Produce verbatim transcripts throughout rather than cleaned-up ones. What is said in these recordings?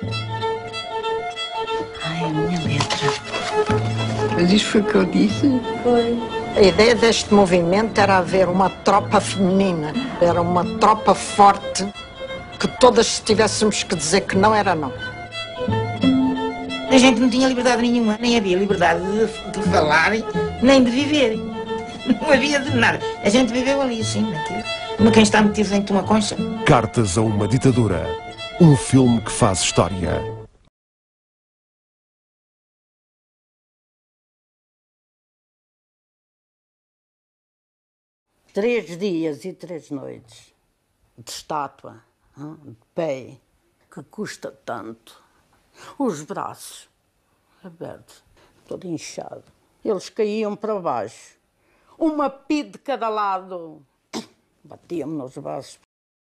Ai, a minha letra. Mas isto foi o que eu disse? Foi. A ideia deste movimento era haver uma tropa feminina, era uma tropa forte, que todas se tivéssemos que dizer que não era não. A gente não tinha liberdade nenhuma, nem havia liberdade de, de falar, nem de viver. Não havia de nada. A gente viveu ali, assim, naquilo, como quem está metido dentro de uma concha. Cartas a uma ditadura. Um filme que faz história. Três dias e três noites de estátua, de pé, que custa tanto. Os braços abertos, todo inchado. Eles caíam para baixo. Uma pide de cada lado. Batiam-me nos braços.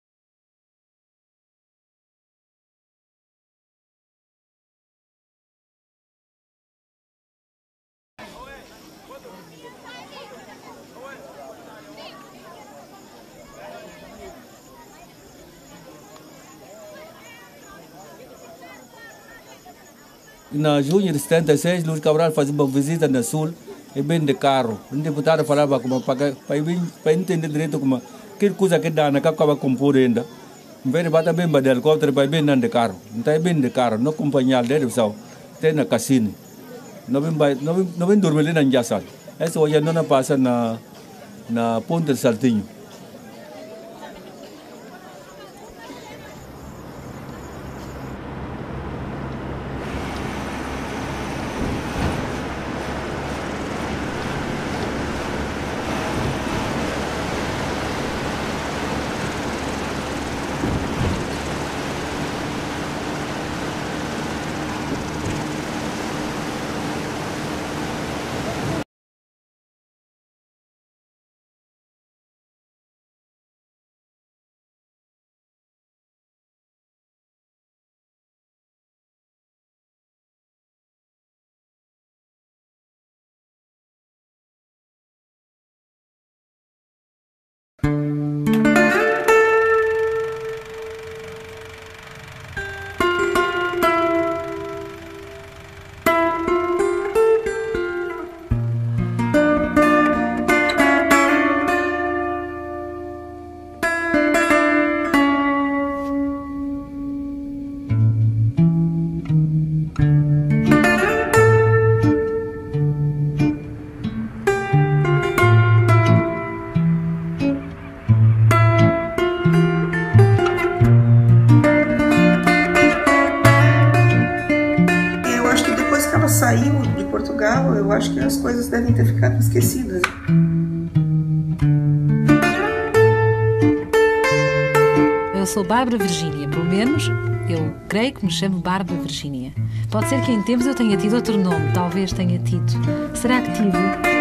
Na junho de setenta e seis, Luís Cabral fazia uma visita no Sul e bem de carro. O deputado falava como para para entender direito como que coisa que dá na que acaba compor ainda. Em vez de bater bem de helicóptero, para bem de carro. Não está bem de carro, não acompanhar dele só. Tem na cassino. Não vem não não vem dormir na Njassal. Essa hoje não passa na na Ponte de Saltinho. Saiu de Portugal, eu acho que as coisas devem ter ficado esquecidas. Eu sou Bárbara Virgínia, pelo menos eu creio que me chamo Bárbara Virgínia. Pode ser que em tempos eu tenha tido outro nome, talvez tenha tido. Será que tive?